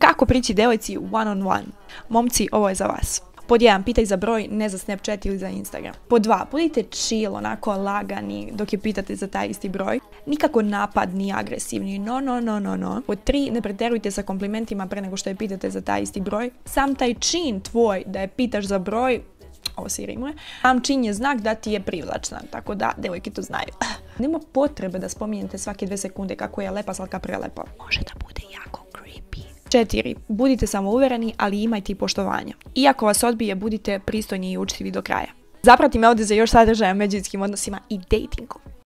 Kako prići devojci one on one? Momci, ovo je za vas. Pod 1, pitaj za broj, ne za Snapchat ili za Instagram. Pod 2, budite chill, onako lagani dok je pitate za taj isti broj. Nikako napad, ni agresivni, no. Pod 3, ne pretjerujte sa komplimentima pre nego što je pitate za taj isti broj. Sam taj čin tvoj da je pitaš za broj, ovo se rimuje, sam čin je znak da ti je privlačna, tako da devojke to znaju. Nema potrebe da spominjete svake 2 sekunde kako je lepa slatka prelepa. Može da bude jako creepy. 4. Budite samouvereni, ali imajte i poštovanja. Iako vas odbije, budite pristojni i učitivi do kraja. Zaprati me ovdje za još sadržaja o međuljudskim odnosima i datingu.